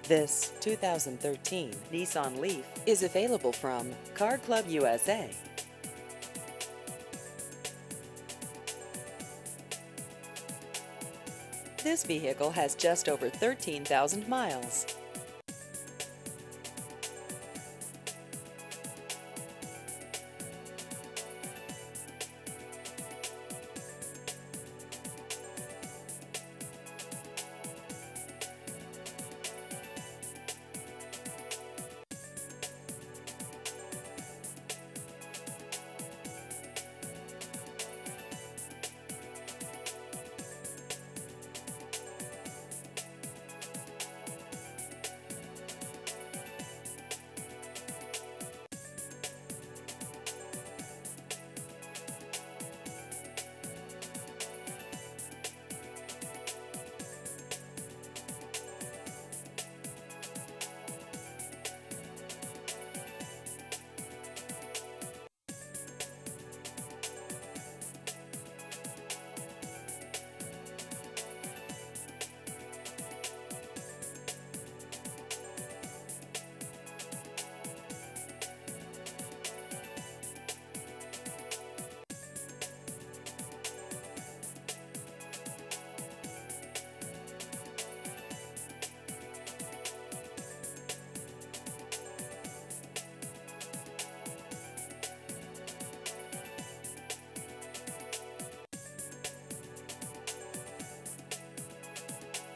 This 2013 Nissan Leaf is available from Car Club USA. This vehicle has just over 13,000 miles.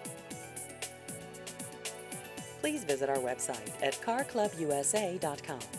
Please visit our website at carclubusa.com.